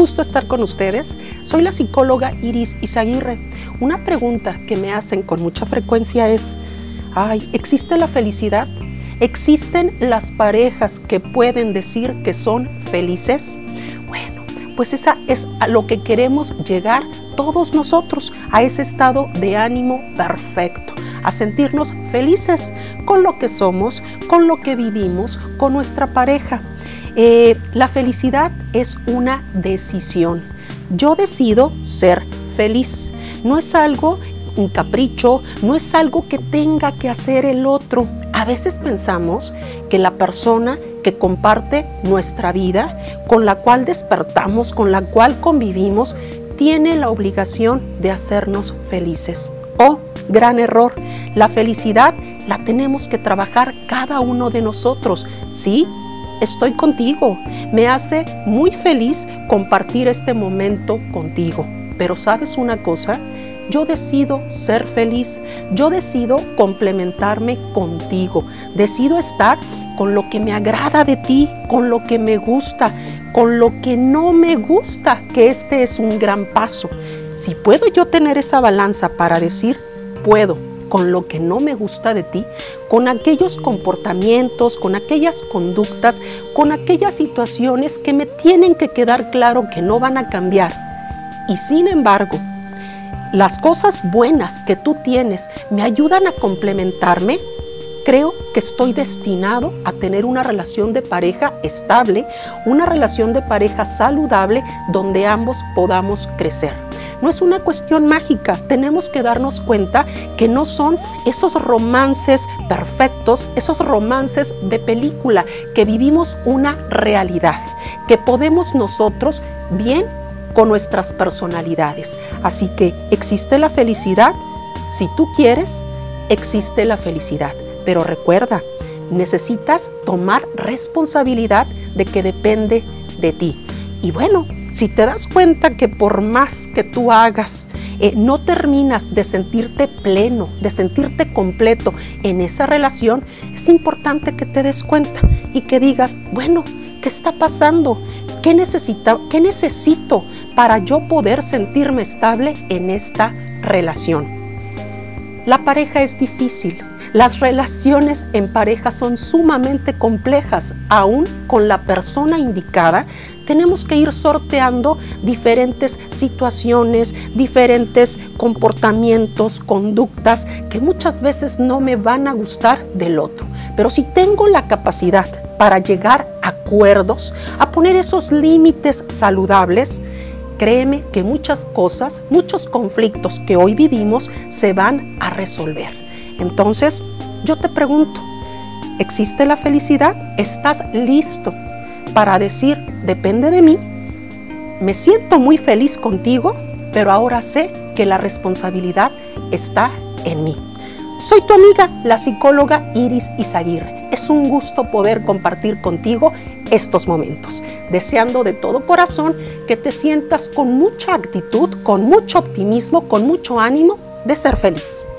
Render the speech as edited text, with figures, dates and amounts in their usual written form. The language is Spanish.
gusto estar con ustedes. Soy la psicóloga Iris Izaguirre. Una pregunta que me hacen con mucha frecuencia es, ¿existe la felicidad? ¿Existen las parejas que pueden decir que son felices? Bueno, pues esa es a lo que queremos llegar todos nosotros, a ese estado de ánimo perfecto, a sentirnos felices con lo que somos, con lo que vivimos, con nuestra pareja. La felicidad es una decisión. Yo decido ser feliz. No es algo, un capricho, no es algo que tenga que hacer el otro. A veces pensamos que la persona que comparte nuestra vida, con la cual despertamos, con la cual convivimos, tiene la obligación de hacernos felices. Oh, gran error. La felicidad la tenemos que trabajar cada uno de nosotros. ¿Sí? Estoy contigo. Me hace muy feliz compartir este momento contigo. Pero ¿sabes una cosa? Yo decido ser feliz. Yo decido complementarme contigo. Decido estar con lo que me agrada de ti, con lo que me gusta, con lo que no me gusta, que este es un gran paso. Si puedo yo tener esa balanza para decir, puedo con lo que no me gusta de ti, con aquellos comportamientos, con aquellas conductas, con aquellas situaciones que me tienen que quedar claro que no van a cambiar. Y sin embargo, las cosas buenas que tú tienes me ayudan a complementarme. Creo que estoy destinado a tener una relación de pareja estable, una relación de pareja saludable donde ambos podamos crecer. No es una cuestión mágica, tenemos que darnos cuenta que no son esos romances perfectos, esos romances de película, que vivimos una realidad, que podemos nosotros bien con nuestras personalidades. Así que existe la felicidad. Si tú quieres, existe la felicidad. Pero recuerda, necesitas tomar responsabilidad de que depende de ti. Y bueno, si te das cuenta que por más que tú hagas, no terminas de sentirte pleno, de sentirte completo en esa relación, es importante que te des cuenta y que digas, bueno, ¿qué está pasando? ¿Qué necesito para yo poder sentirme estable en esta relación? La pareja es difícil. Las relaciones en pareja son sumamente complejas. Aún con la persona indicada, tenemos que ir sorteando diferentes situaciones, diferentes comportamientos, conductas que muchas veces no me van a gustar del otro. Pero si tengo la capacidad para llegar a acuerdos, a poner esos límites saludables, créeme que muchas cosas, muchos conflictos que hoy vivimos se van a resolver. Entonces, yo te pregunto, ¿existe la felicidad? ¿Estás listo para decir, depende de mí? Me siento muy feliz contigo, pero ahora sé que la responsabilidad está en mí. Soy tu amiga, la psicóloga Iris Izaguirre. Es un gusto poder compartir contigo estos momentos, deseando de todo corazón que te sientas con mucha actitud, con mucho optimismo, con mucho ánimo de ser feliz.